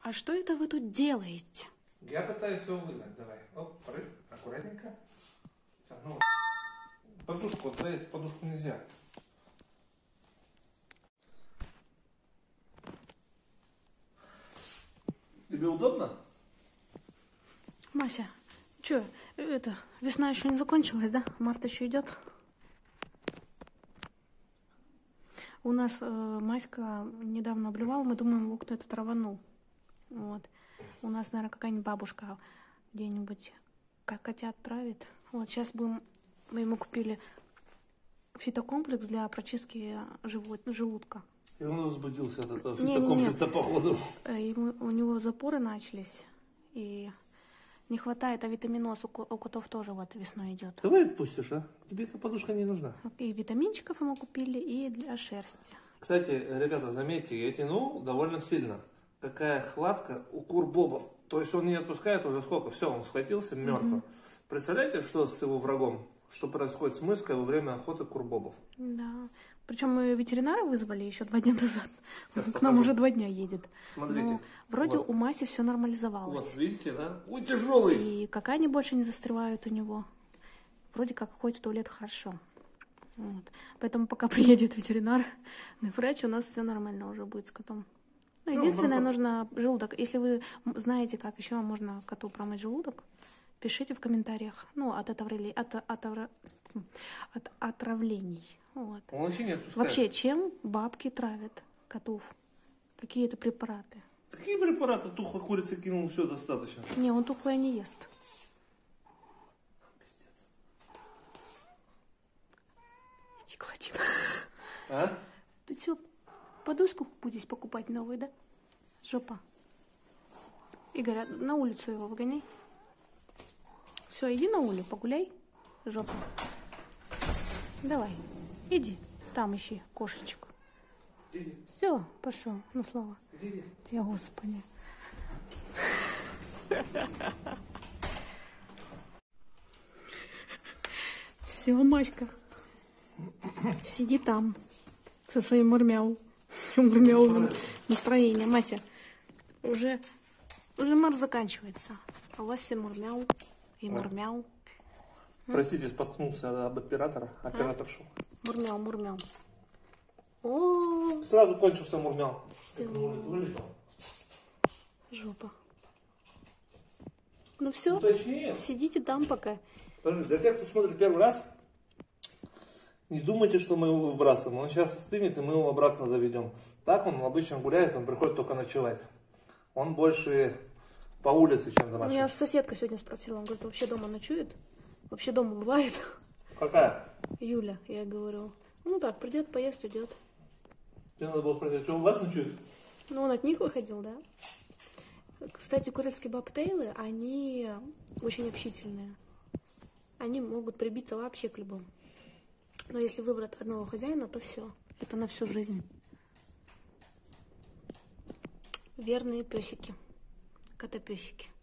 А что это вы тут делаете? Я пытаюсь его выгнать. Давай. Оп, прыг, аккуратненько. Все, ну. Подушку, дай, подушку нельзя. Тебе удобно? Мася, что, это, весна еще не закончилась, да? Март еще идет. У нас Маська недавно обливал, мы думаем, его кто-то траванул. Вот. У нас, наверное, какая-нибудь бабушка где-нибудь как котят травит. Вот сейчас мы ему купили фитокомплекс для прочистки желудка. И он возбудился от этого фитокомплекса, походу. У него запоры начались, и не хватает авитаминоз, у котов тоже вот весной идет. Давай отпустишь, а? Тебе эта подушка не нужна. И витаминчиков ему купили, и для шерсти. Кстати, ребята, заметьте, я тянул довольно сильно. Какая хватка у курбобов. То есть он не отпускает уже сколько? Все, он схватился мертво. Представляете, что с его врагом? Что происходит с мыской во время охоты курбобов? Да. Причем мы ветеринара вызвали еще 2 дня назад. Сейчас к нам уже 2 дня едет. Смотрите. Но вроде вот. У Маси все нормализовалось. Вот, видите, да? Ой, тяжелый! И какани больше не застревают у него. Вроде как ходит в туалет хорошо. Вот. Поэтому пока приедет ветеринар, врач, у нас все нормально уже будет с котом. Ну, единственное, нужно желудок. Если вы знаете, как еще можно коту промыть желудок, пишите в комментариях. Ну, от отравлений. Вот. Он вообще не отпускает. Вообще, чем бабки травят котов? Какие это препараты? Какие препараты? Тухлой курицы кинул, все достаточно. Не, он тухлое не ест. Пиздец. Иди клади. А? Ты что, подушку будешь покупать новую, да? Жопа. Игорь, на улицу его выгоняй. Все, иди на улицу, погуляй. Жопа. Давай, иди. Там ищи кошечку. Иди. Все, пошел. Ну, Слава. Иди. Тебе, Господи. Все, Маська. Сиди там. Со своим мурмяу. Мурмяу настроение. Мася, уже март заканчивается. А у вас все мурмяу и мурмяу. Простите, споткнулся об оператора. Операторшу. Мурмяу, мурмяу. О, Сразу кончился мурмял. жопа. Ну все, Точнее. сидите там пока. Подожди, для тех, кто смотрит первый раз, не думайте, что мы его выбрасываем. Он сейчас остынет, и мы его обратно заведем. Так он обычно гуляет, он приходит только ночевать. Он больше по улице, чем У домашний. меня соседка сегодня спросила, он говорит, вообще дома ночует? Вообще дома бывает? Какая? Юля, я говорю, ну так, придет, поест, уйдет. Тебе надо было спросить, что у вас ночует? Ну, он от них выходил, да? Кстати, курильские бобтейлы, они очень общительные. Они могут прибиться вообще к любому. Но если выбрать одного хозяина, то все. Это на всю жизнь. Верные песики. Котопесики.